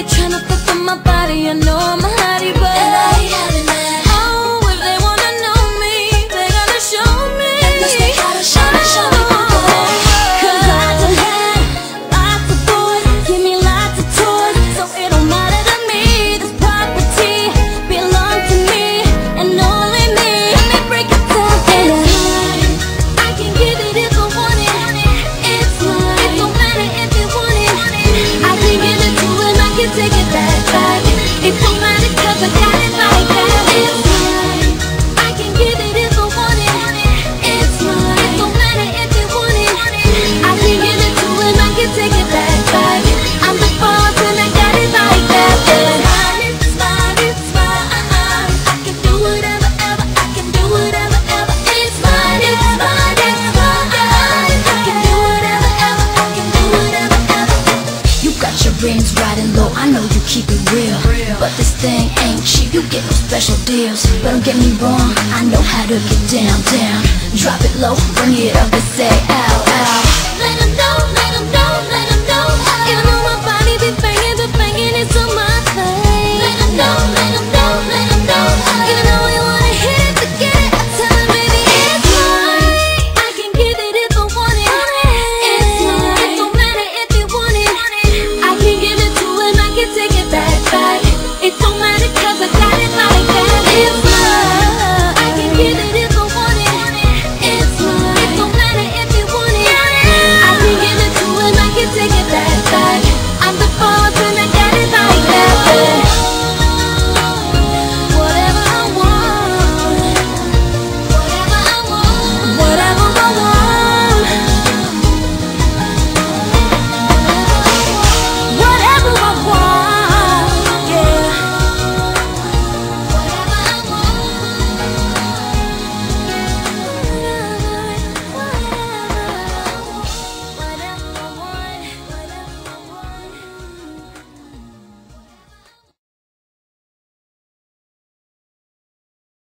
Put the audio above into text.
tryna fuck with my body, I know I'm a hottie, but and I ain't having that. Oh, if they wanna know me, they gotta show me. And must they gotta show me, show me. Cause I done had lots of boys, give me lots of toys, so it don't matter to me. This property belongs to me and only me. Let me break it down. It's mine, I can give it if I want it. It's mine, it don't matter if you want it. I can give it to him, I can take it back. It don't matter 'cause I got it like that. It's mine, I can give it if I want it. It's mine, it don't matter if you want it. I can give it to him, I can take it back. I'm the boss and I got it like that. It's mine, it's mine, I can do whatever, ever, I can do whatever, ever. It's mine, it's mine, it's mine, I can do whatever, ever, I can do whatever, ever. You got your rings riding low, I know you keep it real, but this thing ain't cheap, you get no special deals. But don't get me wrong, I know how to get down. Drop it low, bring it up and say ow, ow.